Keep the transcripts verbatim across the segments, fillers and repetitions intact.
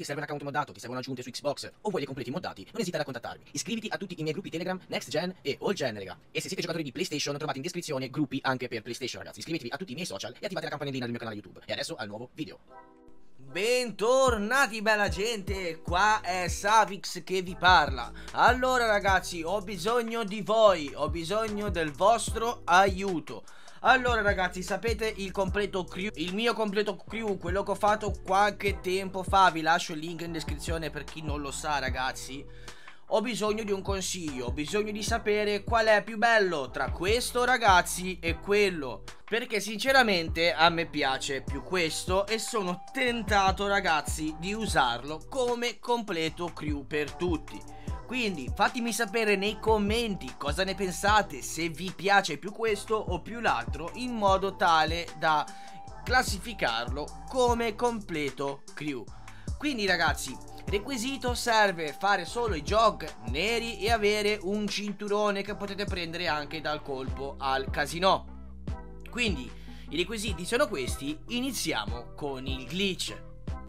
serve un account moddato, ti servono aggiunte su Xbox o vuoi dei completi moddati, non esitare a contattarmi. Iscriviti a tutti i miei gruppi Telegram, Next Gen e All Gen, raga. E se siete giocatori di PlayStation trovate in descrizione gruppi anche per PlayStation, ragazzi. Iscrivetevi a tutti i miei social e attivate la campanellina del mio canale YouTube. E adesso al nuovo video. Bentornati bella gente, qua è Savix che vi parla. Allora ragazzi, ho bisogno di voi, ho bisogno del vostro aiuto. Allora ragazzi, sapete il completo crew, il mio completo crew, quello che ho fatto qualche tempo fa, vi lascio il link in descrizione per chi non lo sa ragazzi. Ho bisogno di un consiglio, ho bisogno di sapere qual è più bello tra questo ragazzi e quello, perché sinceramente a me piace più questo e sono tentato ragazzi di usarlo come completo crew per tutti. Quindi fatemi sapere nei commenti cosa ne pensate, se vi piace più questo o più l'altro, in modo tale da classificarlo come completo crew. Quindi ragazzi, requisito serve fare solo i jog neri e avere un cinturone che potete prendere anche dal colpo al casino. Quindi i requisiti sono questi, iniziamo con il glitch.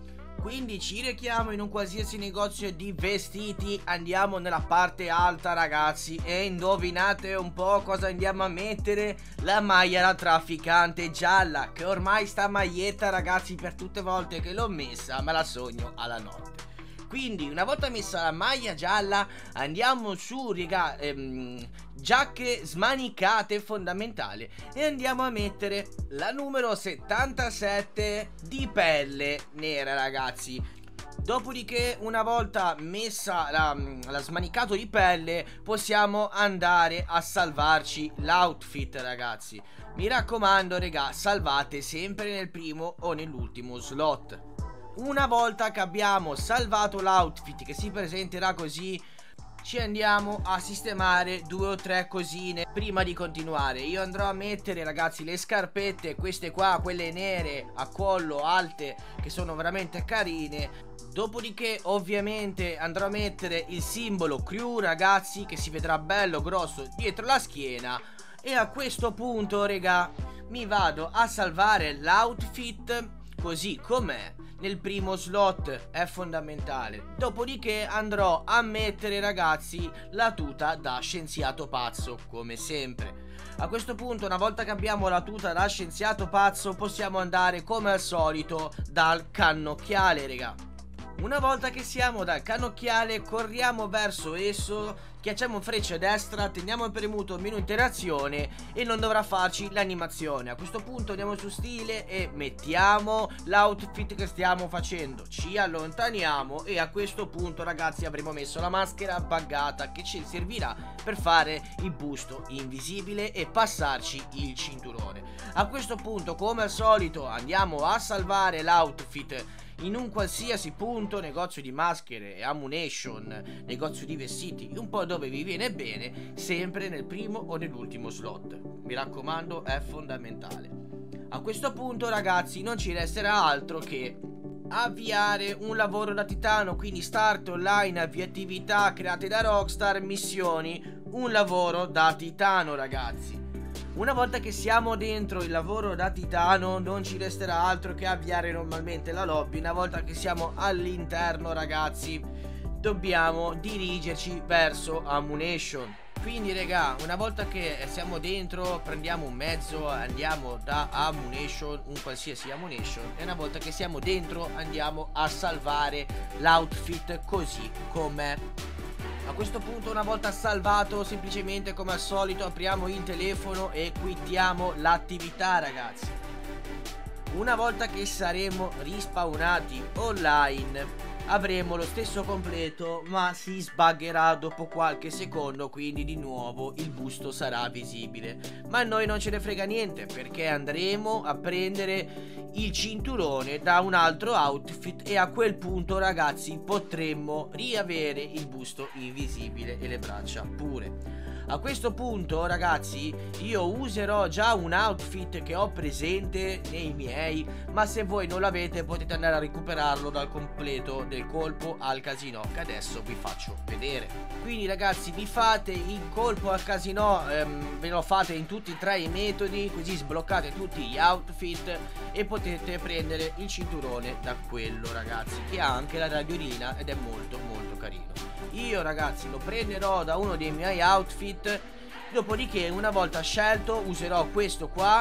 Quindi ci rechiamo in un qualsiasi negozio di vestiti, andiamo nella parte alta ragazzi e indovinate un po' cosa andiamo a mettere? La maglia da trafficante gialla, che ormai sta maglietta ragazzi per tutte le volte che l'ho messa me la sogno alla notte. Quindi una volta messa la maglia gialla andiamo su raga, ehm, giacche smanicate fondamentale e andiamo a mettere la numero settantasette di pelle nera ragazzi. Dopodiché una volta messa la, la smanicato di pelle possiamo andare a salvarci l'outfit ragazzi. Mi raccomando raga, salvate sempre nel primo o nell'ultimo slot. Una volta che abbiamo salvato l'outfit che si presenterà così, ci andiamo a sistemare due o tre cosine prima di continuare. Io andrò a mettere ragazzi le scarpette, queste qua, quelle nere a collo alte, che sono veramente carine. Dopodiché ovviamente andrò a mettere il simbolo crew ragazzi, che si vedrà bello grosso dietro la schiena. E a questo punto raga mi vado a salvare l'outfit così com'è nel primo slot, è fondamentale. Dopodiché andrò a mettere ragazzi la tuta da scienziato pazzo come sempre. A questo punto una volta che abbiamo la tuta da scienziato pazzo possiamo andare come al solito dal cannocchiale raga. Una volta che siamo dal cannocchiale corriamo verso esso, schiacciamo freccia a destra, teniamo premuto il menu interazione e non dovrà farci l'animazione. A questo punto andiamo su stile e mettiamo l'outfit che stiamo facendo, ci allontaniamo e a questo punto ragazzi avremo messo la maschera buggata che ci servirà per fare il busto invisibile e passarci il cinturone. A questo punto come al solito andiamo a salvare l'outfit in un qualsiasi punto, negozio di maschere e ammunition, negozio di vestiti, un po' dove vi viene bene, sempre nel primo o nell'ultimo slot. Mi raccomando, è fondamentale. A questo punto ragazzi non ci resterà altro che avviare un lavoro da titano, quindi start online, avviatività create da Rockstar, missioni, un lavoro da titano ragazzi. Una volta che siamo dentro il lavoro da titano non ci resterà altro che avviare normalmente la lobby. Una volta che siamo all'interno ragazzi dobbiamo dirigerci verso ammunition. Quindi raga, una volta che siamo dentro prendiamo un mezzo, andiamo da ammunition, un qualsiasi ammunition, e una volta che siamo dentro andiamo a salvare l'outfit così com'è. A questo punto una volta salvato semplicemente come al solito apriamo il telefono e quittiamo l'attività ragazzi. Una volta che saremo rispawnati online avremo lo stesso completo ma si sbaggerà dopo qualche secondo, quindi di nuovo il busto sarà visibile. Ma a noi non ce ne frega niente perché andremo a prendere il cinturone da un altro outfit e a quel punto ragazzi potremmo riavere il busto invisibile e le braccia pure. A questo punto ragazzi io userò già un outfit che ho presente nei miei, ma se voi non l'avete potete andare a recuperarlo dal completo del colpo al casino, che adesso vi faccio vedere. Quindi ragazzi vi fate il colpo al casino, ehm, ve lo fate in tutti e tre i metodi, così sbloccate tutti gli outfit e potete prendere il cinturone da quello ragazzi, che ha anche la radiolina ed è molto molto carino. Io ragazzi lo prenderò da uno dei miei outfit, dopodiché una volta scelto userò questo qua.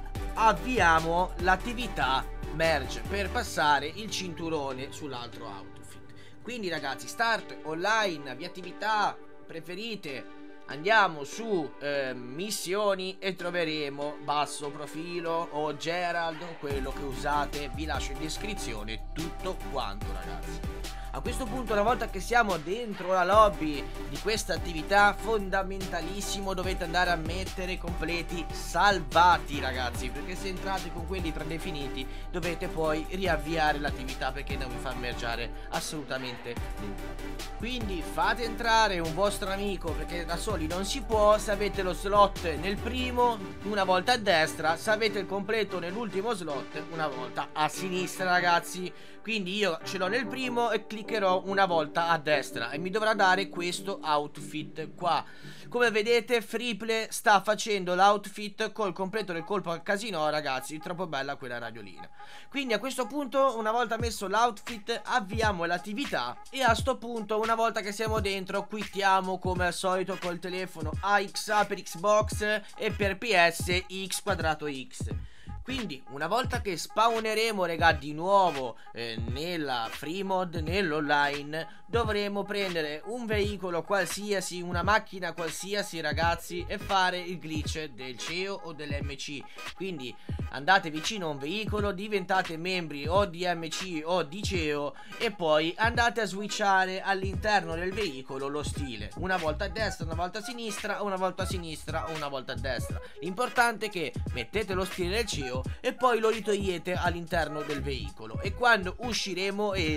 Avviamo l'attività merge per passare il cinturone sull'altro outfit. Quindi ragazzi, start online, vi attività preferite, andiamo su eh, missioni e troveremo basso profilo o Gerald, quello che usate, vi lascio in descrizione tutto quanto ragazzi. A questo punto, una volta che siamo dentro la lobby di questa attività, fondamentalissimo dovete andare a mettere completi salvati ragazzi, perché se entrate con quelli predefiniti dovete poi riavviare l'attività perché non vi fa mergiare assolutamente nulla. Quindi fate entrare un vostro amico, perché da soli non si può. Se avete lo slot nel primo, una volta a destra; se avete il completo nell'ultimo slot, una volta a sinistra ragazzi. Quindi io ce l'ho nel primo e cliccherò una volta a destra e mi dovrà dare questo outfit qua. Come vedete Friple sta facendo l'outfit col completo del colpo al casino ragazzi, troppo bella quella radiolina. Quindi a questo punto, una volta messo l'outfit, avviamo l'attività e a sto punto, una volta che siamo dentro, quittiamo come al solito col telefono A X A per Xbox e per P S X quadrato X. Quindi una volta che spawneremo raga di nuovo eh, nella free mod, nell'online, dovremo prendere un veicolo qualsiasi, una macchina qualsiasi ragazzi, e fare il glitch del C E O o dell'M C. Quindi andate vicino a un veicolo, diventate membri o di M C o di C E O e poi andate a switchare all'interno del veicolo lo stile, una volta a destra, una volta a sinistra, una volta a sinistra o una volta a destra. L'importante è che mettete lo stile del C E O e poi lo ritogliete all'interno del veicolo, e quando usciremo e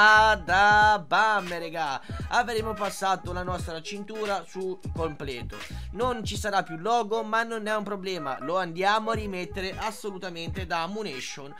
sbada bam regà, avremo passato la nostra cintura su completo. Non ci sarà più logo, ma non è un problema, lo andiamo a rimettere assolutamente da Ammunition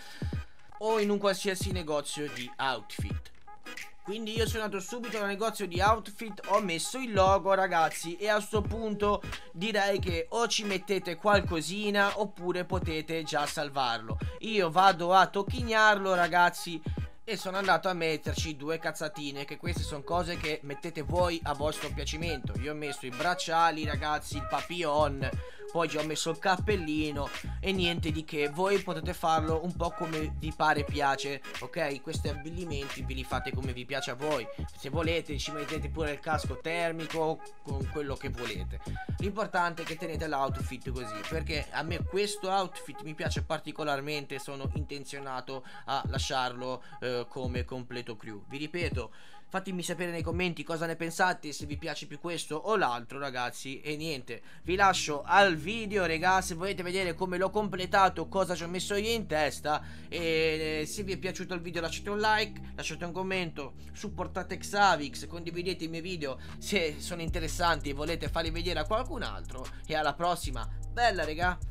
o in un qualsiasi negozio di outfit. Quindi io sono andato subito al negozio di outfit, ho messo il logo ragazzi, e a sto punto direi che o ci mettete qualcosina oppure potete già salvarlo. Io vado a tocchignarlo ragazzi e sono andato a metterci due cazzatine, che queste sono cose che mettete voi a vostro piacimento. Io ho messo i bracciali ragazzi, il papillon, poi ci ho messo il cappellino e niente di che. Voi potete farlo un po' come vi pare piace, ok? Questi abbellimenti ve li fate come vi piace a voi. Se volete ci mettete pure il casco termico, con quello che volete. L'importante è che tenete l'outfit così, perché a me questo outfit mi piace particolarmente. Sono intenzionato a lasciarlo eh, come completo crew. Vi ripeto, fatemi sapere nei commenti cosa ne pensate, se vi piace più questo o l'altro ragazzi. E niente, vi lascio al video regà, se volete vedere come l'ho completato, cosa ci ho messo io in testa. E se vi è piaciuto il video lasciate un like, lasciate un commento, supportate Xavix, condividete i miei video se sono interessanti e volete farli vedere a qualcun altro. E alla prossima, bella regà.